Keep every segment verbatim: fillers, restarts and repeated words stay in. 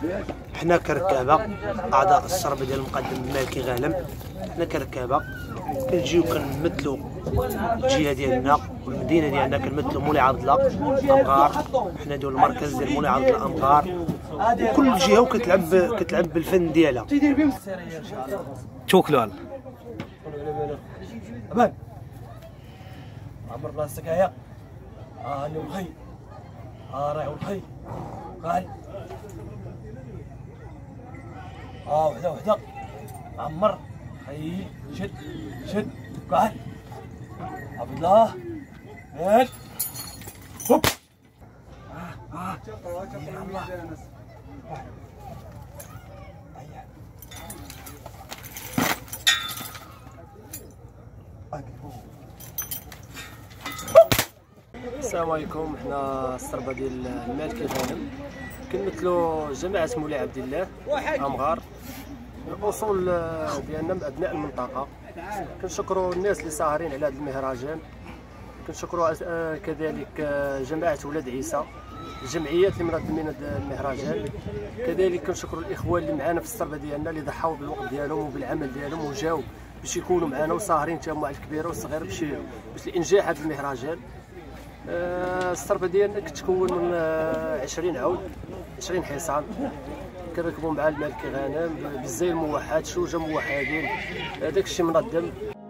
حنا كركابه اعضاء السرب ديال المقدم المالكي غانم، حنا كركابه كنجيو كنمثلوا الجهه ديالنا والمدينه ديالنا، كنمثلوا مولاي عبد الله امغار. حنا ديال المركز ديال مولاي عبد الله امغار، وكل جهه وكتلعب كتلعب بالفن ديالها. توكلوا على الله. عمر راسك هيا. اه انا وخي. اه راعي وخي. قال. اه وحده وحده. عمر خي شد شد قال. عبد الله. هيك. هوب. اه اه يا الله. السلام عليكم. حنا السربه ديال المالكي غانم، كنمثلوا جماعه مولاي عبد الله امغار. الاصول ديالنا من ابناء المنطقه. كنشكروا الناس اللي ساهرين على هذا المهرجان، كنشكروا كذلك جماعه ولاد عيسى، الجمعيات اللي منظمين هذا المهرجان. كذلك كنشكروا الاخوان اللي معنا في السربه ديالنا، اللي ضحاو بالوقت ديالهم وبالعمل ديالهم وجاو باش يكونوا معنا وساهرين حتى هما على الكبيره والصغيره باش باش لانجاح هذا المهرجان. آه السربه ديالنا كتكون من آه عشرين عود، عشرين حصان، كنركبوا مع المالكي غانم بالزي الموحد، شوجه موحدين، هذاك الشيء منظم.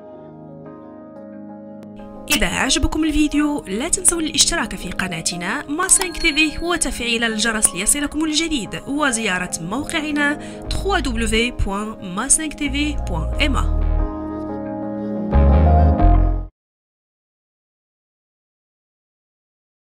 إذا عجبكم الفيديو لا تنسوا الاشتراك في قناتنا ما خمسة تي في وتفعيل الجرس ليصلكم الجديد، وزيارة موقعنا دبليو دبليو دبليو بوان ما خمسة تي في بوان إم إيه.